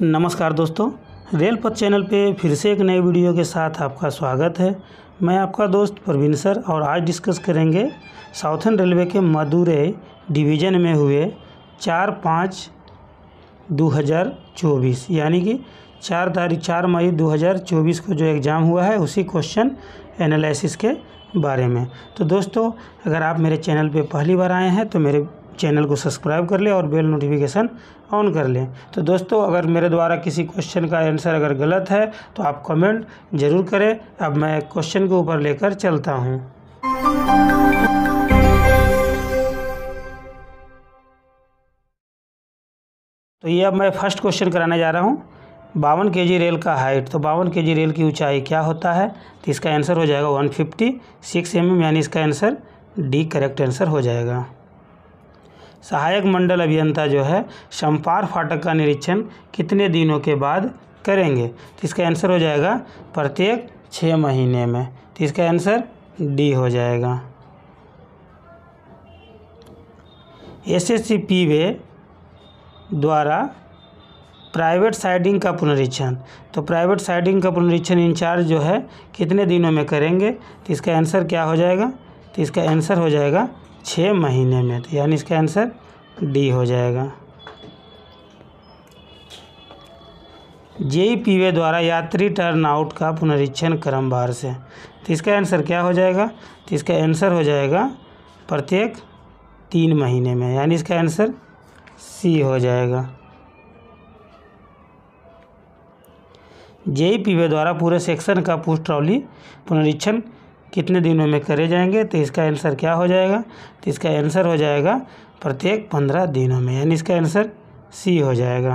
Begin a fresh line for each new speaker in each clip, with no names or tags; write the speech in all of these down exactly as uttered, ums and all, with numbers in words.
नमस्कार दोस्तों, रेल पथ चैनल पे फिर से एक नए वीडियो के साथ आपका स्वागत है। मैं आपका दोस्त प्रवीण सर और आज डिस्कस करेंगे साउथर्न रेलवे के मदुरै डिवीज़न में हुए चार पाँच दो हज़ार चौबीस यानी कि चार तारीख चार मई दो हज़ार चौबीस को जो एग्ज़ाम हुआ है उसी क्वेश्चन एनालिसिस के बारे में। तो दोस्तों, अगर आप मेरे चैनल पे पहली बार आए हैं तो मेरे चैनल को सब्सक्राइब कर लें और बेल नोटिफिकेशन ऑन कर लें। तो दोस्तों, अगर मेरे द्वारा किसी क्वेश्चन का आंसर अगर गलत है तो आप कमेंट ज़रूर करें। अब मैं क्वेश्चन के ऊपर लेकर चलता हूं। तो ये अब मैं फर्स्ट क्वेश्चन कराने जा रहा हूं। बावन के जी रेल का हाइट, तो बावन के जी रेल की ऊंचाई क्या होता है? तो इसका आंसर हो जाएगा एक सौ छप्पन एम एम, यानी इसका आंसर डी करेक्ट आंसर हो जाएगा। सहायक मंडल अभियंता जो है समपार फाटक का निरीक्षण कितने दिनों के बाद करेंगे? तो इसका आंसर हो जाएगा प्रत्येक छः महीने में। तो इसका आंसर डी हो जाएगा। एसएससी पीवे द्वारा प्राइवेट साइडिंग का पुनरीक्षण, तो प्राइवेट साइडिंग का पुनरीक्षण इंचार्ज जो है कितने दिनों में करेंगे? तो इसका आंसर क्या हो जाएगा? तो इसका आंसर हो जाएगा छः महीने में। तो यानी इसका आंसर डी हो जाएगा। जेई पीवे द्वारा यात्री टर्नआउट का पुनरीक्षण क्रमवार से, तो इसका आंसर क्या हो जाएगा? तो इसका आंसर हो जाएगा प्रत्येक तीन महीने में, यानी इसका आंसर सी हो जाएगा। जेई पीवे द्वारा पूरे सेक्शन का पुश ट्रॉली पुनरीक्षण कितने दिनों में करे जाएंगे? तो इसका आंसर क्या हो जाएगा? तो इसका आंसर हो जाएगा प्रत्येक पंद्रह दिनों में, यानी इसका आंसर सी हो जाएगा।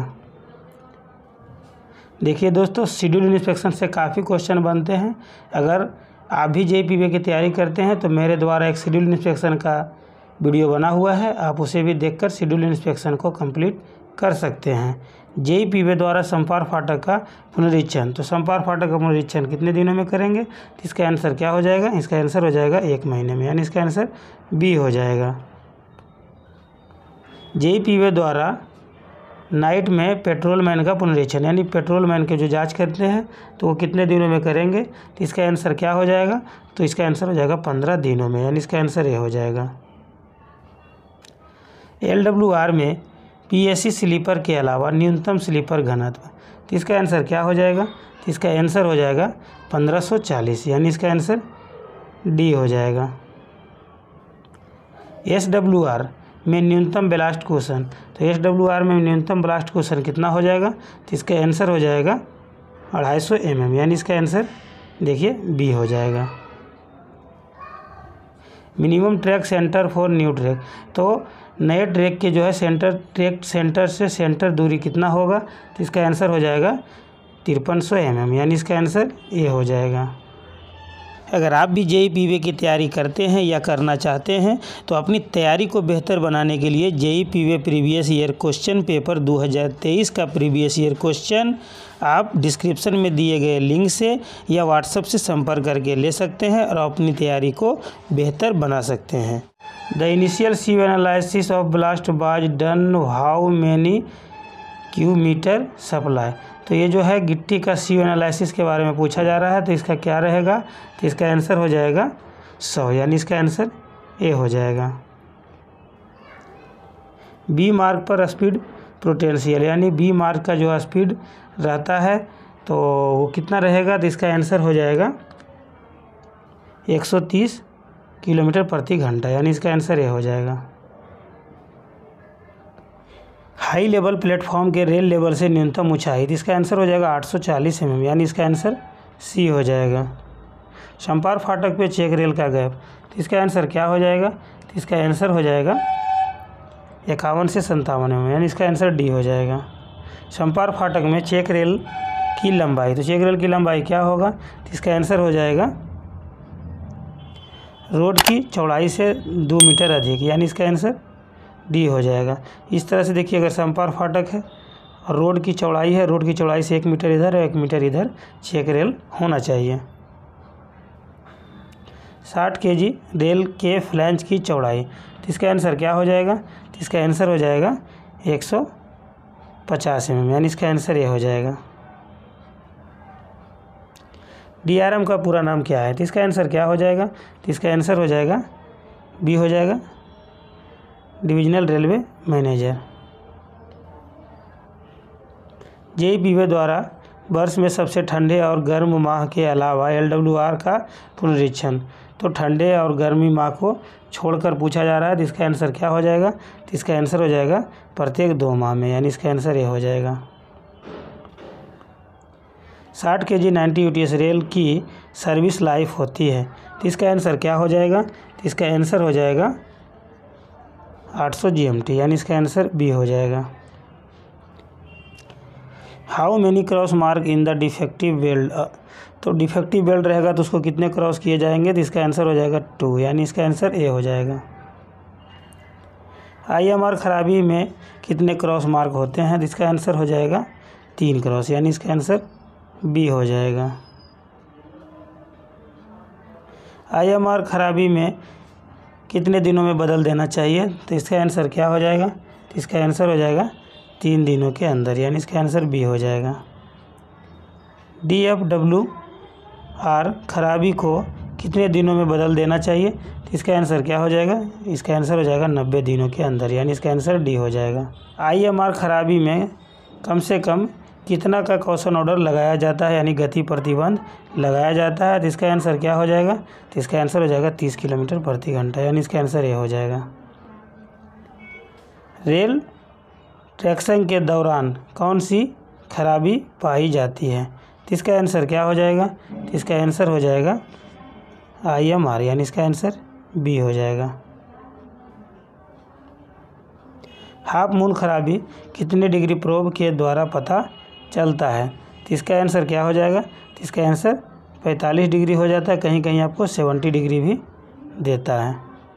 देखिए दोस्तों, शेड्यूल इंस्पेक्शन से काफ़ी क्वेश्चन बनते हैं। अगर आप भी जेई पीवे की तैयारी करते हैं तो मेरे द्वारा एक शेड्यूल इंस्पेक्शन का वीडियो बना हुआ है, आप उसे भी देखकर शेड्यूल इंस्पेक्शन को कंप्लीट कर सकते हैं। जेई पीवे द्वारा समपार फाटक का पुनरीक्षण, तो समपार फाटक का पुनरीक्षण कितने दिनों में करेंगे? तो इसका आंसर क्या हो जाएगा? इसका आंसर हो जाएगा एक महीने में, यानी इसका आंसर बी हो जाएगा। जेई पीवे द्वारा नाइट में पेट्रोलमैन का पुनरीक्षण, यानी पेट्रोलमैन के जो जांच करते हैं तो वो कितने दिनों में करेंगे? तो इसका आंसर क्या हो जाएगा? तो इसका आंसर हो जाएगा पंद्रह दिनों में, यानी इसका आंसर ये हो जाएगा। एल डब्ल्यू आर में पीएससी स्लीपर के अलावा न्यूनतम स्लीपर घनत्व, तो इसका आंसर क्या हो जाएगा? तो इसका आंसर हो जाएगा पंद्रह सौ चालीस, यानी इसका आंसर डी हो जाएगा। एस डब्ल्यू आर में न्यूनतम ब्लास्ट क्वेश्चन, तो एस डब्ल्यू आर में न्यूनतम ब्लास्ट क्वेश्चन कितना हो जाएगा? तो इसका आंसर हो जाएगा अढ़ाई सौ एम एम, यानी इसका आंसर देखिए बी हो जाएगा। Minimum track centre for new track, तो नए ट्रैक के जो है सेंटर ट्रैक सेंटर से सेंटर दूरी कितना होगा? तो इसका आंसर हो जाएगा तिरपन सौ एम एम, यानी इसका आंसर ए हो जाएगा। अगर आप भी जेई पीवे की तैयारी करते हैं या करना चाहते हैं तो अपनी तैयारी को बेहतर बनाने के लिए JE P way previous year question paper दो हज़ार तेईस का प्रीवियस ईयर क्वेश्चन आप डिस्क्रिप्शन में दिए गए लिंक से या व्हाट्सएप से संपर्क करके ले सकते हैं और अपनी तैयारी को बेहतर बना सकते हैं। The initial sieve analysis of ballast was done how many cu metre supply, तो ये जो है गिट्टी का सीव एनालिसिस के बारे में पूछा जा रहा है, तो इसका क्या रहेगा? तो इसका आंसर हो जाएगा सौ, यानी इसका आंसर ए हो जाएगा। बी मार्ग पर स्पीड पोटेंशियल, यानी बी मार्ग का जो स्पीड रहता है तो वो कितना रहेगा? तो इसका आंसर हो जाएगा एक सौ तीस किलोमीटर प्रति घंटा, यानी इसका आंसर ए हो जाएगा। हाई लेवल प्लेटफॉर्म के रेल लेवल से न्यूनतम ऊंचाई, तो इसका आंसर हो जाएगा आठ सौ चालीस एम एम, यानी इसका आंसर सी हो जाएगा। समपार फाटक पे चेक रेल का गैप, तो इसका आंसर क्या हो जाएगा? तो इसका आंसर हो जाएगा इक्यावन से संतावन एम एम, यानी इसका आंसर डी हो जाएगा। समपार फाटक में चेक रेल की लंबाई, तो चेक रेल की लंबाई क्या होगा? तो इसका आंसर हो जाएगा रोड की चौड़ाई से दो मीटर अधिक, यानी इसका आंसर डी हो जाएगा। इस तरह से देखिए, अगर समपार फाटक है और रोड की चौड़ाई है, रोड की चौड़ाई से एक मीटर इधर और एक मीटर इधर चेक रेल होना चाहिए। साठ केजी रेल के फ्लैंज की चौड़ाई, तो इसका आंसर क्या हो जाएगा? तो इसका आंसर हो जाएगा एक सौ पचास एम एम, यानी इसका आंसर ये हो जाएगा। डी आर एम का पूरा नाम क्या है? तो इसका आंसर क्या हो जाएगा? तो इसका आंसर हो जाएगा बी हो जाएगा, divisional railway manager. JE P way द्वारा वर्ष में सबसे ठंडे और गर्म माह के अलावा एल डब्ल्यू आर का पुनरीक्षण, तो ठंडे और गर्मी माह को छोड़कर पूछा जा रहा है। तो इसका आंसर क्या हो जाएगा? तो इसका आंसर हो जाएगा प्रत्येक दो माह में, यानी इसका आंसर ये हो जाएगा। साठ K G ninety U T S rail की सर्विस लाइफ होती है। तो इसका आंसर क्या हो जाएगा? तो इसका आंसर हो जाएगा आठ सौ जी एम टी, यानी इसका आंसर बी हो जाएगा। How many cross mark in the defective belt, तो डिफेक्टिव बेल्ट रहेगा तो उसको कितने क्रॉस किए जाएंगे? तो इसका आंसर हो जाएगा टू, यानी इसका आंसर ए हो जाएगा। आई एम आर खराबी में कितने क्रॉस मार्क होते हैं? तो इसका आंसर हो जाएगा तीन क्रॉस, यानी इसका आंसर बी हो जाएगा। आई एम आर खराबी में कितने दिनों में बदल देना चाहिए? तो इसका आंसर क्या हो जाएगा? तो इसका आंसर हो जाएगा तीन दिनों के अंदर, यानी इसका आंसर बी हो जाएगा। डी एफ डब्ल्यू आर खराबी को कितने दिनों में बदल देना चाहिए? तो इसका आंसर क्या हो जाएगा? इसका आंसर हो जाएगा नब्बे दिनों के अंदर, यानी इसका आंसर डी हो जाएगा। आई एम आर खराबी में कम से कम कितना का कॉशन ऑर्डर लगाया जाता है, यानी गति प्रतिबंध लगाया जाता है? तो इसका आंसर क्या हो जाएगा? तो इसका आंसर हो जाएगा तीस किलोमीटर प्रति घंटा, यानी इसका आंसर ये हो जाएगा। रेल ट्रैक्शन के दौरान कौन सी खराबी पाई जाती है? तो इसका आंसर क्या हो जाएगा? तो इसका आंसर हो जाएगा आई एम आर, यानी इसका आंसर बी हो जाएगा। हाफ मून खराबी कितने डिग्री प्रोब के द्वारा पता चलता है? तो इसका आंसर क्या हो जाएगा? तो इसका आंसर पैंतालीस डिग्री हो जाता है, कहीं कहीं आपको सत्तर डिग्री भी देता है।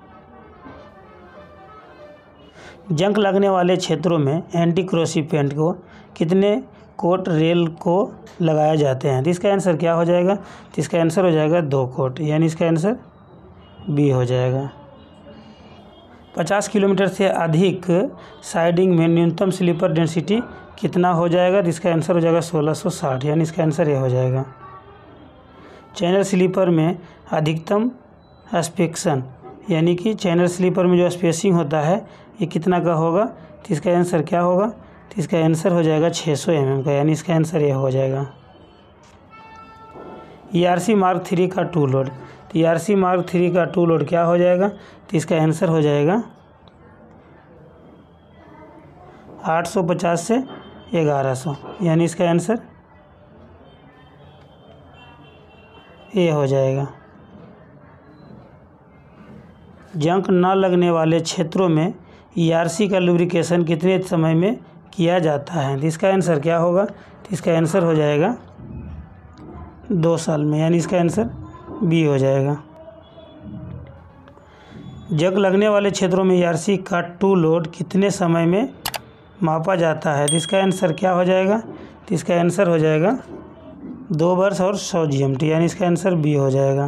जंग लगने वाले क्षेत्रों में एंटी क्रोसिव पेंट को कितने कोट रेल को लगाए जाते हैं? तो इसका आंसर क्या हो जाएगा? तो इसका आंसर हो जाएगा दो कोट, यानी इसका आंसर बी हो जाएगा। पचास किलोमीटर से अधिक साइडिंग में न्यूनतम स्लीपर डेंसिटी कितना हो जाएगा? तो इसका आंसर हो जाएगा सोलह सौ साठ, यानी इसका आंसर ये हो जाएगा। चैनल स्लीपर में अधिकतम स्पेक्शन, यानी कि चैनल स्लीपर में जो स्पेसिंग होता है ये कितना का होगा? तो इसका आंसर क्या होगा? तो इसका आंसर हो जाएगा छः सौ एम एम का, यानी इसका आंसर ये हो जाएगा। E R C mark three का टू लोड, तो E R C mark three का टू लोड क्या हो जाएगा? तो इसका आंसर हो जाएगा आठ सौ पचास से ग्यारह सौ, यानी इसका आंसर ए हो जाएगा। जंग न लगने वाले क्षेत्रों में ई आर सी का लुब्रिकेशन कितने समय में किया जाता है? तो इसका आंसर क्या होगा? तो इसका आंसर हो जाएगा दो साल में, यानी इसका आंसर बी हो जाएगा। जंग लगने वाले क्षेत्रों में ई आर सी का टू लोड कितने समय में मापा जाता है? तो इसका आंसर क्या हो जाएगा? तो इसका आंसर हो जाएगा दो वर्ष और सौ जी एम टी, यानी इसका आंसर बी हो जाएगा।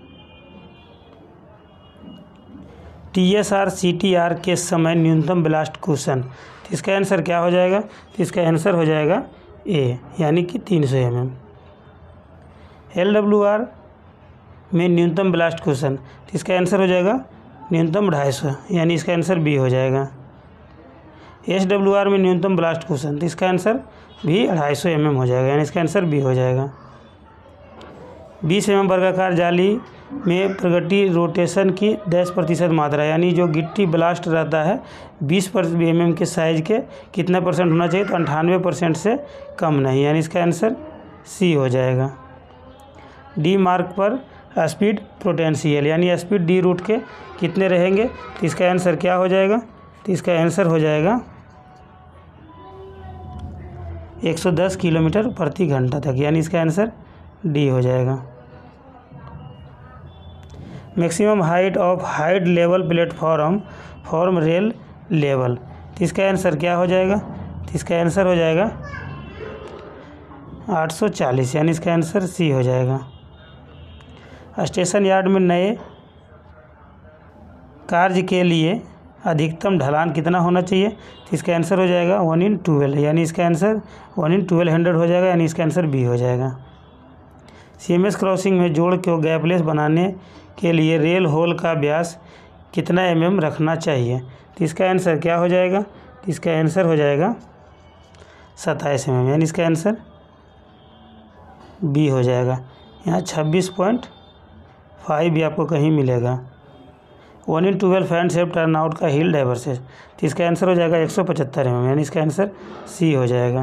T S R C T R के समय न्यूनतम ब्लास्ट कुशन, तो इसका आंसर क्या हो जाएगा? तो इसका आंसर हो जाएगा ए, यानी कि तीन सौ M M. L W R में न्यूनतम ब्लास्ट कुशन, तो इसका आंसर हो जाएगा न्यूनतम ढाई सौ, यानी इसका आंसर बी हो जाएगा। एस डब्ल्यू आर में न्यूनतम ब्लास्ट कुशन, तो इसका आंसर भी अढ़ाई सौ एम एम हो जाएगा, यानी इसका आंसर बी हो जाएगा। बीस एम एम वर्गाकार जाली में प्रगति रोटेशन की दस प्रतिशत मात्रा, यानी जो गिट्टी ब्लास्ट रहता है बीस पर एम एम के साइज के कितना परसेंट होना चाहिए? तो अंठानवे परसेंट से कम नहीं, यानी इसका आंसर सी हो जाएगा। डी मार्क पर स्पीड पोटेंशियल, यानी स्पीड डी रूट के कितने रहेंगे? तो इसका आंसर क्या हो जाएगा? तो इसका आंसर हो जाएगा एक सौ दस किलोमीटर प्रति घंटा तक, यानी इसका आंसर डी हो जाएगा। Maximum height of high level platform from rail level, तो इसका आंसर क्या हो जाएगा? तो इसका आंसर हो जाएगा आठ सौ चालीस, यानी इसका आंसर सी हो जाएगा। स्टेशन यार्ड में नए कार्य के लिए अधिकतम ढलान कितना होना चाहिए, तो इसका आंसर हो जाएगा वन इन ट्वेल्व, यानी इसका answer one in twelve hundred हो जाएगा, यानी इसका आंसर बी हो जाएगा। सीएमएस क्रॉसिंग में जोड़ को गैपलेस बनाने के लिए रेल होल का व्यास कितना एम एम रखना चाहिए, तो इसका आंसर क्या हो जाएगा, तो इसका आंसर हो जाएगा सत्ताईस एम एम, यानी इसका आंसर बी हो जाएगा। यहाँ छब्बीस पॉइंट फाइव भी आपको कहीं मिलेगा। One in twelve fan shape turnout का हील डाइवर्सेस, तो इसका आंसर हो जाएगा एक सौ पचहत्तर एम एम, यानी इसका आंसर सी हो जाएगा।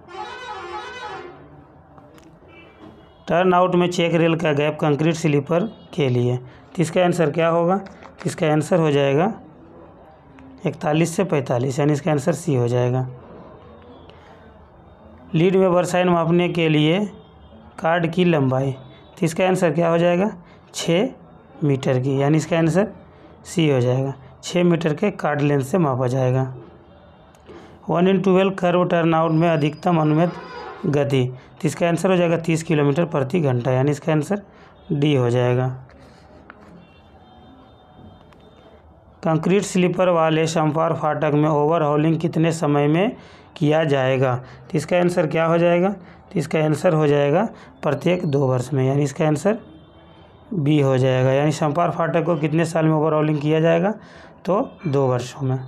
टर्न आउट में चेक रेल का गैप कंक्रीट स्लीपर के लिए, तो इसका आंसर क्या होगा, तो इसका आंसर हो जाएगा इकतालीस से पैंतालीस, यानी इसका आंसर सी हो जाएगा। लीड में बरसाइन मापने के लिए कार्ड की लंबाई, तो इसका आंसर क्या हो जाएगा, छः मीटर की, यानी इसका आंसर सी हो जाएगा। छः मीटर के कार्ड लेंथ से मापा जाएगा। One in twelve curve turnout में अधिकतम अनुमत गति, तो इसका आंसर हो जाएगा तीस किलोमीटर प्रति घंटा, यानी इसका आंसर डी हो जाएगा। कंक्रीट स्लीपर वाले समपार फाटक में ओवरहॉलिंग कितने समय में किया जाएगा, तो इसका आंसर क्या हो जाएगा, तो इसका आंसर हो जाएगा प्रत्येक दो वर्ष में, यानी इसका आंसर बी हो जाएगा। यानी समपार फाटक को कितने साल में ओवरहॉलिंग किया जाएगा, तो दो वर्षों में।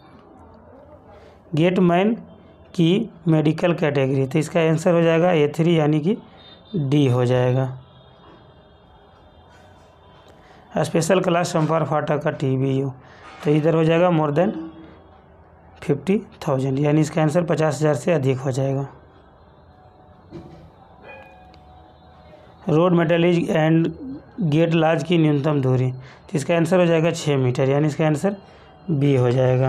गेटमैन की मेडिकल कैटेगरी, तो इसका आंसर हो जाएगा ए थ्री, यानी कि डी हो जाएगा। स्पेशल क्लास समपार फाटक का टी बी यू, तो इधर हो जाएगा मोर देन फिफ्टी थाउजेंड, यानी इसका आंसर पचास हज़ार से अधिक हो जाएगा। रोड मेटलिज एंड गेट लाज की न्यूनतम दूरी, तो इसका आंसर हो जाएगा छः मीटर, यानी इसका आंसर बी हो जाएगा।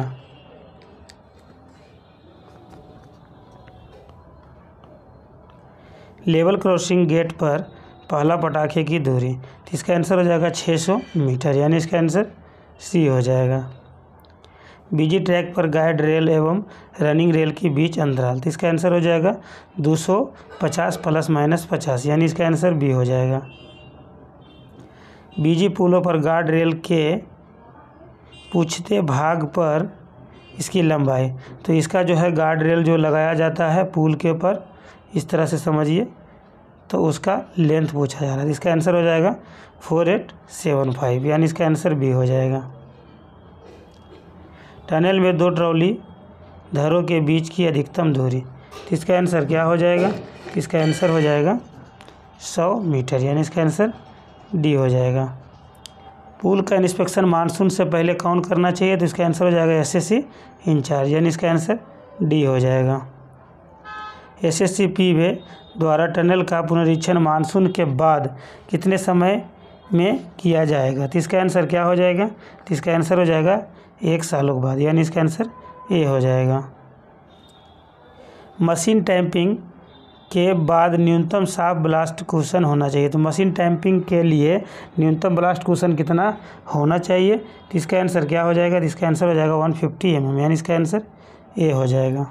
लेवल क्रॉसिंग गेट पर पहला पटाखे की दूरी, तो इसका आंसर हो जाएगा छः सौ मीटर, यानी इसका आंसर सी हो जाएगा। बिजी ट्रैक पर गाइड रेल एवं रनिंग रेल के बीच अंतराल, तो इसका आंसर हो जाएगा दो सौ पचास प्लस माइनस पचास, यानी इसका आंसर बी हो जाएगा। बिजी पुलों पर गार्ड रेल के पूछते भाग पर इसकी लंबाई, तो इसका जो है गार्ड रेल जो लगाया जाता है पुल के ऊपर, इस तरह से समझिए, तो उसका लेंथ पूछा जा रहा है। इसका आंसर हो जाएगा फोर एट सेवन फाइव, यानी इसका आंसर बी हो जाएगा। टनल में दो ट्रॉली धरों के बीच की अधिकतम दूरी, तो इसका आंसर क्या हो जाएगा, इसका आंसर हो जाएगा सौ मीटर, यानी इसका आंसर डी हो जाएगा। पुल का इंस्पेक्शन मानसून से पहले कौन करना चाहिए, तो इसका आंसर हो जाएगा एसएससी इंचार्ज, यानी इसका आंसर डी हो जाएगा। एसएससी पीवे द्वारा टनल का पुनरीक्षण मानसून के बाद कितने समय में किया जाएगा, तो इसका आंसर क्या हो जाएगा, तो इसका आंसर हो जाएगा एक सालों बाद, यानी इसका आंसर ए हो जाएगा। मशीन टैंपिंग के बाद न्यूनतम साफ ब्लास्ट कुशन होना चाहिए, तो मशीन टैंपिंग के लिए न्यूनतम ब्लास्ट कुशन कितना होना चाहिए, तो इसका आंसर क्या हो जाएगा, तो इसका आंसर हो जाएगा वन फिफ्टी एम एम, यानी इसका आंसर ए हो जाएगा।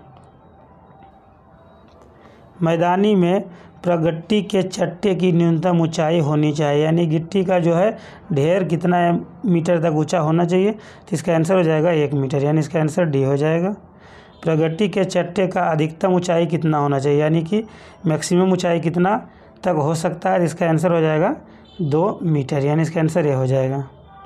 मैदानी में प्रगट्टी के चट्टे की न्यूनतम ऊंचाई होनी चाहिए, यानी गिट्टी का जो है ढेर कितना मीटर तक ऊंचा होना चाहिए, तो इसका आंसर हो जाएगा एक मीटर, यानी इसका आंसर डी हो जाएगा। प्रगट्टी के चट्टे का अधिकतम ऊंचाई कितना होना चाहिए, यानी कि मैक्सिमम ऊंचाई कितना तक हो सकता है, इसका आंसर हो जाएगा दो मीटर, यानी इसका आंसर ए हो जाएगा।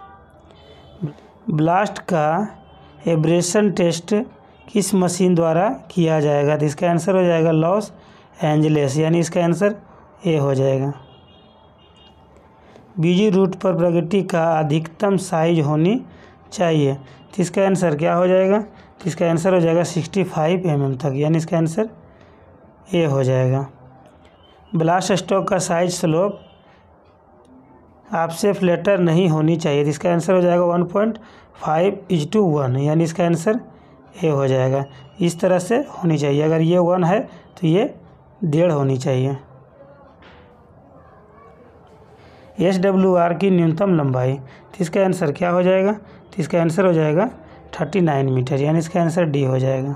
ब्लास्ट का एब्रेशन टेस्ट किस मशीन द्वारा किया जाएगा, तो इसका आंसर हो जाएगा लॉस एंजलिस, यानी इसका आंसर ए हो जाएगा। बीजी रूट पर प्रगति का अधिकतम साइज होनी चाहिए, तो इसका आंसर क्या हो जाएगा, तो इसका आंसर हो जाएगा सिक्सटी फाइव एम एम तक, यानी इसका आंसर ए हो जाएगा। ब्लास्ट स्टॉक का साइज स्लोप आपसे फ्लैटर नहीं होनी चाहिए, तो इसका आंसर हो जाएगा one point five is to one, यानी इसका आंसर ए हो जाएगा। इस तरह से होनी चाहिए, अगर ये वन है तो ये डेढ़ होनी चाहिए। एस डब्ल्यू आर की न्यूनतम लंबाई, तो इसका आंसर क्या हो जाएगा, तो इसका आंसर हो जाएगा थर्टी नाइन मीटर, यानी इसका आंसर डी हो जाएगा।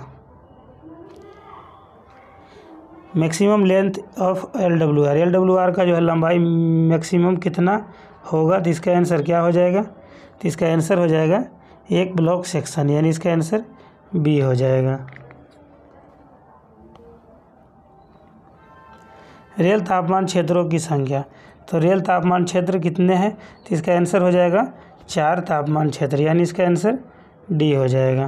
Maximum length of L W R, L W R का जो है लंबाई मैक्सिमम कितना होगा, तो इसका आंसर क्या हो जाएगा, तो इसका आंसर हो जाएगा एक ब्लॉक सेक्शन, यानी इसका आंसर बी हो जाएगा। रेल तापमान क्षेत्रों की संख्या, तो रेल तापमान क्षेत्र कितने हैं, तो इसका आंसर हो जाएगा चार तापमान क्षेत्र, यानी इसका आंसर डी हो जाएगा।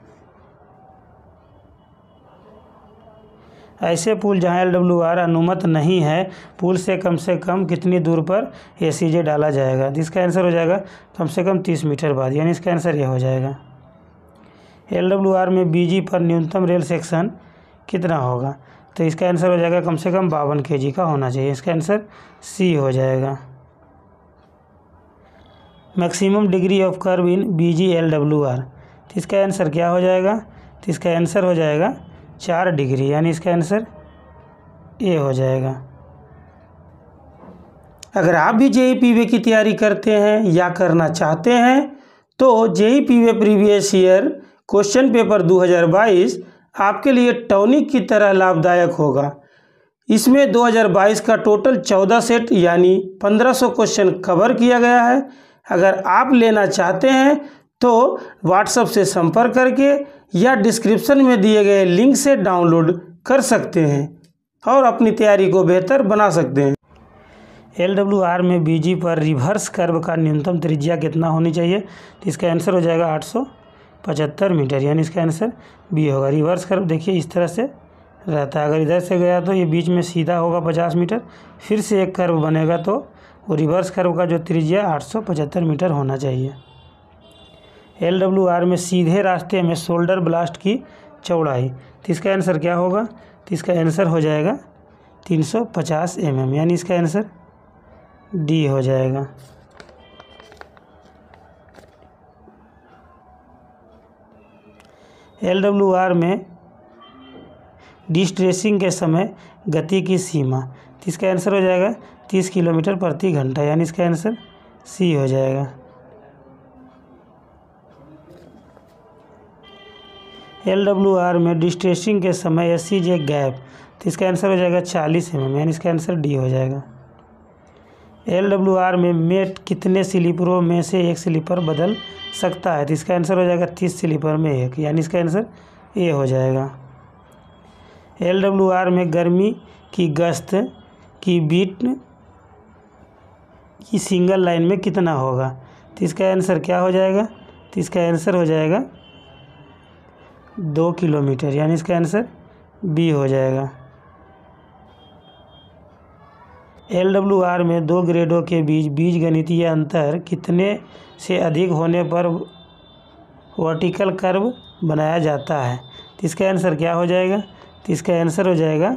ऐसे पुल जहां एल डब्ल्यू आर अनुमत नहीं है, पुल से कम से कम कितनी दूर पर ए सी जे डाला जाएगा, इसका आंसर हो जाएगा कम से कम तीस मीटर बाद, यानी इसका आंसर ये हो जाएगा। एल डब्ल्यू आर में बी जी पर न्यूनतम रेल सेक्शन कितना होगा, तो इसका आंसर हो जाएगा कम से कम बावन के जी का होना चाहिए, इसका आंसर सी हो जाएगा। Maximum degree of curve in B G L W R, तो इसका आंसर क्या हो जाएगा, तो इसका आंसर हो जाएगा चार डिग्री, यानी इसका आंसर ए हो जाएगा। अगर आप भी जे ई पी वी की तैयारी करते हैं या करना चाहते हैं तो J E P V previous year question paper दो हज़ार बाईस आपके लिए टॉनिक की तरह लाभदायक होगा। इसमें दो हज़ार बाईस का टोटल चौदह सेट यानी पंद्रह सौ क्वेश्चन कवर किया गया है। अगर आप लेना चाहते हैं तो व्हाट्सएप से संपर्क करके या डिस्क्रिप्शन में दिए गए लिंक से डाउनलोड कर सकते हैं और अपनी तैयारी को बेहतर बना सकते हैं। एल डब्ल्यू आर में बी जी पर रिवर्स कर्व का न्यूनतम त्रिज्या कितना होनी चाहिए, तो इसका आंसर हो जाएगा आठ सौ पचहत्तर मीटर, यानी इसका आंसर बी होगा। रिवर्स कर्व देखिए इस तरह से रहता है, अगर इधर से गया तो ये बीच में सीधा होगा पचास मीटर, फिर से एक कर्व बनेगा तो वो रिवर्स कर्व का जो त्रिज्या आठ सौ पचहत्तर मीटर होना चाहिए। एल डब्ल्यू आर में सीधे रास्ते में शोल्डर ब्लास्ट की चौड़ाई, तो इसका आंसर क्या होगा, तो इसका आंसर हो जाएगा तीन सौ पचास एम एम, यानी इसका आंसर डी हो जाएगा। एल डब्ल्यू आर में डिस्ट्रेसिंग के समय गति की सीमा, तो इसका आंसर हो जाएगा तीस किलोमीटर प्रति घंटा, यानी इसका आंसर सी हो जाएगा। एल डब्ल्यू आर में डिस्ट्रेसिंग के समय एस सी जे गैप, तो इसका आंसर हो जाएगा चालीस एम एम, यानी इसका आंसर डी हो जाएगा। एल डब्ल्यू आर में मेट कितने स्लीपरों में से एक स्लीपर बदल सकता है, तो इसका आंसर हो जाएगा तीस स्लीपर में एक, यानी इसका आंसर ए हो जाएगा। एल डब्ल्यू आर में गर्मी की गश्त की बीट की सिंगल लाइन में कितना होगा, तो इसका आंसर क्या हो जाएगा, तो इसका आंसर हो जाएगा दो किलोमीटर, यानी इसका आंसर बी हो जाएगा। एल डब्ल्यू आर में दो ग्रेडों के बीच बीजगणितीय अंतर कितने से अधिक होने पर वर्टिकल कर्व बनाया जाता है, तो इसका आंसर क्या हो जाएगा, तो इसका आंसर हो जाएगा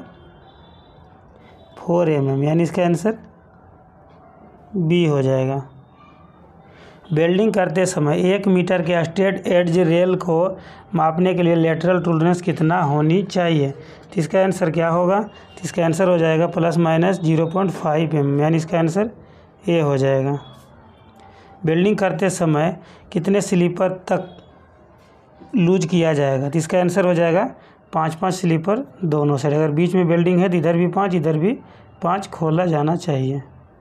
फोर एम एम, यानी इसका आंसर बी हो जाएगा। वेल्डिंग करते समय एक मीटर के स्ट्रेट एड्ज रेल को मापने के लिए लेटरल टॉलरेंस कितना होनी चाहिए, तो इसका आंसर क्या होगा, तो इसका आंसर हो जाएगा plus minus zero point five M, यानी इसका आंसर ए हो जाएगा। वेल्डिंग करते समय कितने स्लीपर तक लूज किया जाएगा, तो इसका आंसर हो जाएगा पाँच पाँच स्लीपर दोनों साइड, अगर बीच में वेल्डिंग है तो इधर भी पाँच इधर भी पाँच खोला जाना चाहिए।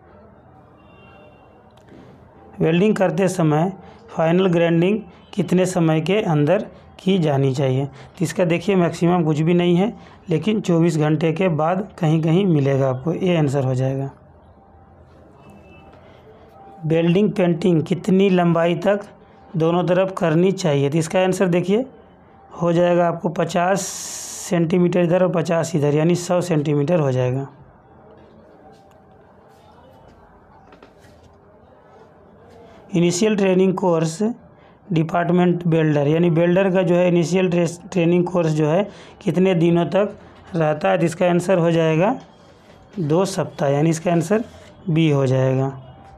वेल्डिंग करते समय फाइनल ग्राइंडिंग कितने समय के अंदर की जानी चाहिए, तो इसका देखिए मैक्सिमम कुछ भी नहीं है, लेकिन चौबीस घंटे के बाद कहीं कहीं मिलेगा आपको, ये आंसर हो जाएगा। वेल्डिंग पेंटिंग कितनी लंबाई तक दोनों तरफ करनी चाहिए, तो इसका आंसर देखिए हो जाएगा आपको पचास सेंटीमीटर इधर और पचास इधर, यानी सौ सेंटीमीटर हो जाएगा। Initial training course department welder, यानी बेल्डर का जो है इनिशियल ट्रेनिंग कोर्स जो है कितने दिनों तक रहता है, तो इसका आंसर हो जाएगा दो सप्ताह, यानी इसका आंसर बी हो जाएगा।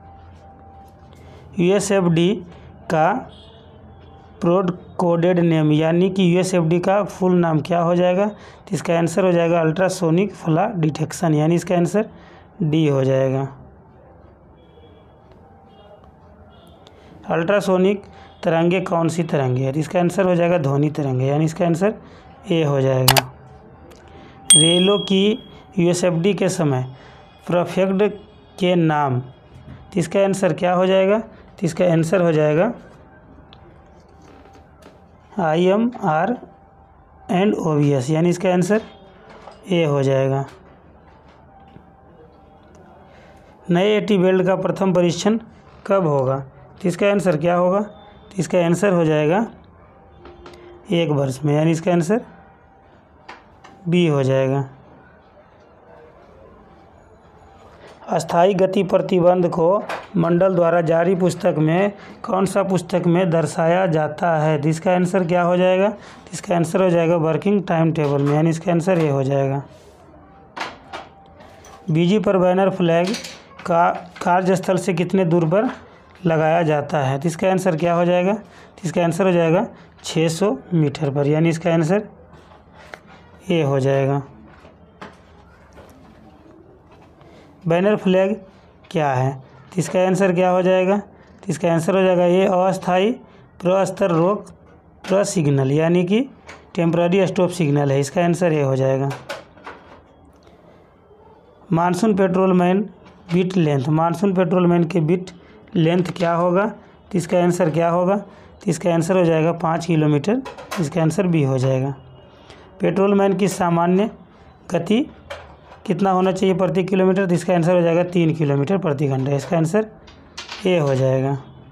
यू एस एफ डी का प्रोड कोडेड नेम, यानी कि यू एस एफ डी का फुल नाम क्या हो जाएगा, तो इसका आंसर हो जाएगा अल्ट्रासोनिक फ्लैश डिटेक्शन, यानी इसका आंसर डी हो जाएगा। अल्ट्रासोनिक तरंगे कौन सी तरंगे है, तो इसका आंसर हो जाएगा ध्वनि तरंगे, यानी इसका आंसर ए हो जाएगा। रेलों की यू एस एफ डी के समय प्रीफेक्ट के नाम, तो इसका आंसर क्या हो जाएगा, तो इसका आंसर हो जाएगा I M R and O B S, यानी इसका आंसर ए हो जाएगा। नए ए टी बेल्ट का प्रथम परीक्षण कब होगा? तो इसका आंसर क्या होगा? तो इसका आंसर हो जाएगा एक वर्ष में, यानी इसका आंसर बी हो जाएगा। अस्थायी गति प्रतिबंध को मंडल द्वारा जारी पुस्तक में कौन सा पुस्तक में दर्शाया जाता है? तो इसका आंसर क्या हो जाएगा? तो इसका आंसर हो जाएगा वर्किंग टाइम टेबल में, यानी इसका आंसर ये हो जाएगा। बीजी पर बैनर फ्लैग का कार्यस्थल से कितने दूर पर लगाया जाता है? तो इसका आंसर क्या हो जाएगा? तो इसका आंसर हो जाएगा छः सौ मीटर पर, यानी इसका आंसर ए हो जाएगा। बैनर फ्लैग क्या है? तो इसका आंसर क्या हो जाएगा? तो इसका आंसर हो जाएगा ये अस्थायी प्रस्तर रोक प्र सिग्नल, यानी कि टेम्पररी स्टॉप सिग्नल है। इसका आंसर ये हो जाएगा। Monsoon patrolman beat length, monsoon patrolman के बिट लेंथ क्या होगा? तो इसका आंसर क्या होगा? तो इसका आंसर हो जाएगा पाँच किलोमीटर। इसका आंसर बी हो जाएगा। पेट्रोलमैन की सामान्य गति कितना होना चाहिए प्रति किलोमीटर? तो इसका आंसर हो जाएगा तीन किलोमीटर प्रति घंटा। इसका आंसर ए हो जाएगा।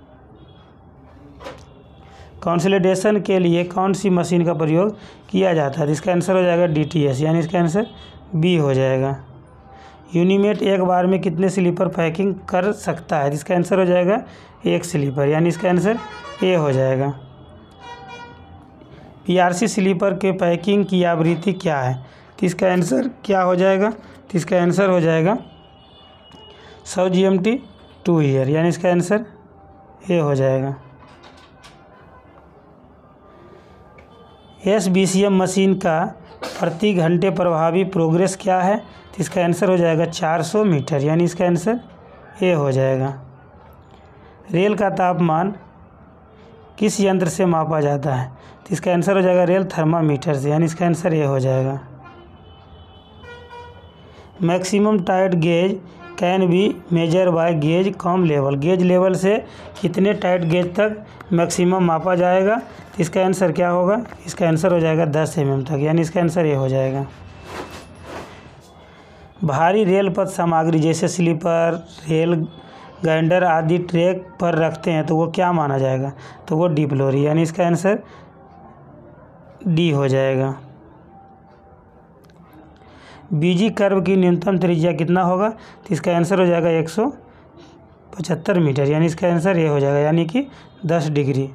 कंसोलिडेशन के लिए कौन सी मशीन का प्रयोग किया जाता है? तो इसका आंसर हो जाएगा डी टी एस, यानी इसका आंसर बी हो जाएगा। यूनिमेट एक बार में कितने स्लीपर पैकिंग कर सकता है? इसका आंसर हो जाएगा एक स्लीपर, यानी इसका आंसर ए हो जाएगा। पी आर सी स्लीपर के पैकिंग की आवृत्ति क्या है? तो इसका आंसर क्या हो जाएगा? तो इसका आंसर हो जाएगा सौ G M T to year, यानी इसका आंसर ए हो जाएगा। S B C M machine का प्रति घंटे प्रभावी प्रोग्रेस क्या है? तो इसका आंसर हो जाएगा चार सौ मीटर, यानी इसका आंसर ए हो जाएगा। रेल का तापमान किस यंत्र से मापा जाता है? तो इसका आंसर हो जाएगा रेल थर्मामीटर से, यानी इसका आंसर ए हो जाएगा। Maximum tight gauge can be measure by gauge cum level, gauge level से कितने टाइट गेज तक मैक्सिमम मापा जाएगा? तो इसका आंसर क्या होगा? इसका आंसर हो जाएगा दस एम एम तक, यानी इसका आंसर ये हो जाएगा। भारी रेल पथ सामग्री जैसे स्लीपर, रेल ग्राइंडर आदि ट्रैक पर रखते हैं तो वो क्या माना जाएगा? तो वो डीप लोरी, यानी इसका आंसर डी हो जाएगा। बीजी कर्व की न्यूनतम त्रिज्या कितना होगा? तो इसका आंसर हो जाएगा एक सौ पचहत्तर मीटर, यानी इसका आंसर ये हो जाएगा, यानी कि दस डिग्री।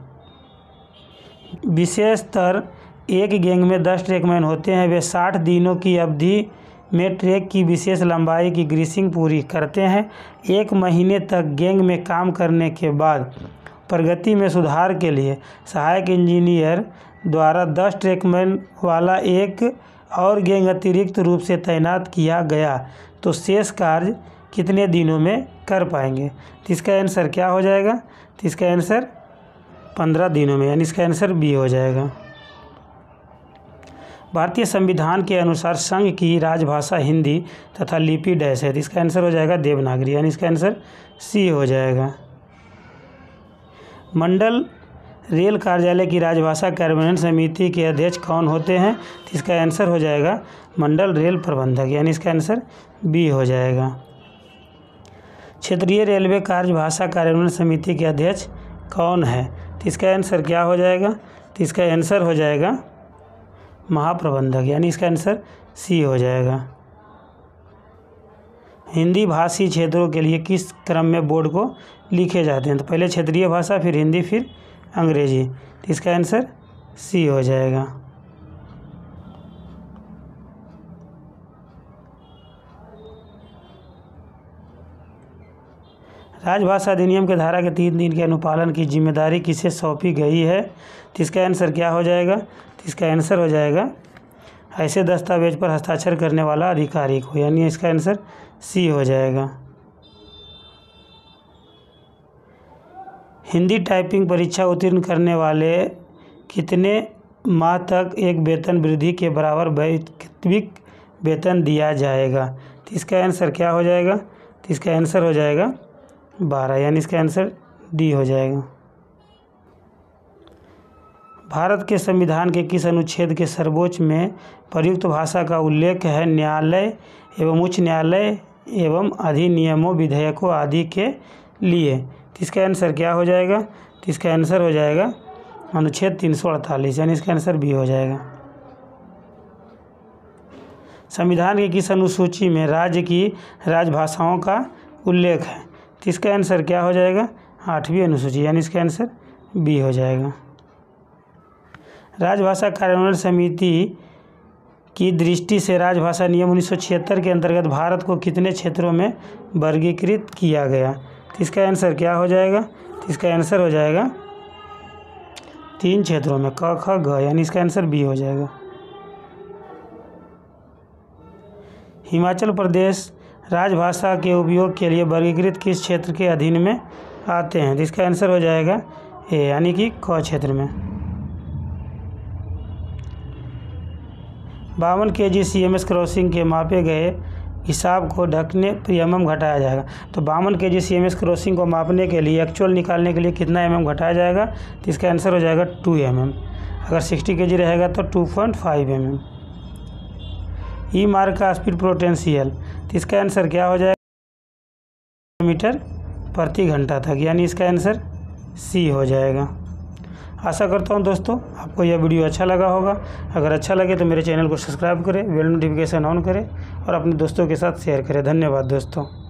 विशेषतर एक गैंग में दस ट्रैकमैन होते हैं। वे साठ दिनों की अवधि में ट्रैक की विशेष लंबाई की ग्रीसिंग पूरी करते हैं। एक महीने तक गैंग में काम करने के बाद प्रगति में सुधार के लिए सहायक इंजीनियर द्वारा दस ट्रैकमैन वाला एक और गैंग अतिरिक्त रूप से तैनात किया गया तो शेष कार्य कितने दिनों में कर पाएंगे? तो इसका आंसर क्या हो जाएगा? तो इसका आंसर पंद्रह दिनों में, यानी इसका आंसर बी हो जाएगा। भारतीय संविधान के अनुसार संघ की राजभाषा हिंदी तथा लिपि डैश है। तो इसका आंसर हो जाएगा देवनागरी, यानी इसका आंसर सी हो जाएगा। मंडल रेल कार्यालय की राजभाषा कार्यान्वयन समिति के अध्यक्ष कौन होते हैं? तो इसका आंसर हो जाएगा मंडल रेल प्रबंधक, यानी इसका आंसर बी हो जाएगा। क्षेत्रीय रेलवे कार्यभाषा कार्यान्वयन समिति के अध्यक्ष कौन है? तो इसका आंसर क्या हो जाएगा? तो इसका आंसर हो जाएगा महाप्रबंधक, यानी इसका आंसर सी हो जाएगा। हिंदी भाषी क्षेत्रों के लिए किस क्रम में बोर्ड को लिखे जाते हैं? तो पहले क्षेत्रीय भाषा, फिर हिंदी, फिर अंग्रेजी। तो इसका आंसर सी हो जाएगा। राजभाषा अधिनियम के धारा के तीन दिन के अनुपालन की जिम्मेदारी किसे सौंपी गई है? तो इसका आंसर क्या हो जाएगा? तो इसका आंसर हो जाएगा ऐसे दस्तावेज पर हस्ताक्षर करने वाला अधिकारी को, यानी इसका आंसर सी हो जाएगा। हिंदी टाइपिंग परीक्षा उत्तीर्ण करने वाले कितने माह तक एक वेतन वृद्धि के बराबर वैकल्पिक वेतन दिया जाएगा? तो इसका आंसर क्या हो जाएगा? तो इसका आंसर हो जाएगा बारह, यानी इसका आंसर डी हो जाएगा। भारत के संविधान के किस अनुच्छेद के सर्वोच्च में प्रयुक्त भाषा का उल्लेख है? न्यायालय एवं उच्च न्यायालय एवं अधिनियमों, विधेयकों आदि के लिए। तो इसका आंसर क्या हो जाएगा? तो इसका आंसर हो जाएगा अनुच्छेद तीन सौ अड़तालीस, यानी इसका आंसर बी हो जाएगा। संविधान की किस अनुसूची में राज्य की राजभाषाओं का उल्लेख है? तो इसका आंसर क्या हो जाएगा? आठवीं अनुसूची, यानी इसका आंसर बी हो जाएगा। राजभाषा कार्यान्वयन समिति की दृष्टि से राजभाषा नियम उन्नीस सौ छिहत्तर के अंतर्गत भारत को कितने क्षेत्रों में वर्गीकृत किया गया? तो इसका आंसर क्या हो जाएगा? तो इसका आंसर हो जाएगा तीन क्षेत्रों में, क ख ग, यानी इसका आंसर बी हो जाएगा। हिमाचल प्रदेश राजभाषा के उपयोग के लिए वर्गीकृत किस क्षेत्र के अधीन में आते हैं? तो इसका आंसर हो जाएगा ए, यानी कि क क्षेत्र में। बावन K G C M S crossing के मापे गए हिसाब को ढकने पर एम एम घटाया जाएगा। तो बावन K G C M S crossing को मापने के लिए एक्चुअल निकालने के लिए कितना एम एम घटाया जाएगा? तो इसका आंसर हो जाएगा टू एम एम। अगर सिक्सटी के जी रहेगा तो two point five M M. ई मार्ग का स्पीड पोटेंशियल, तो इसका आंसर क्या हो जाएगा? किलोमीटर प्रति घंटा तक, यानी इसका आंसर सी हो जाएगा। आशा करता हूँ दोस्तों आपको यह वीडियो अच्छा लगा होगा। अगर अच्छा लगे तो मेरे चैनल को सब्सक्राइब करें, बेल नोटिफिकेशन ऑन करें और अपने दोस्तों के साथ शेयर करें। धन्यवाद दोस्तों।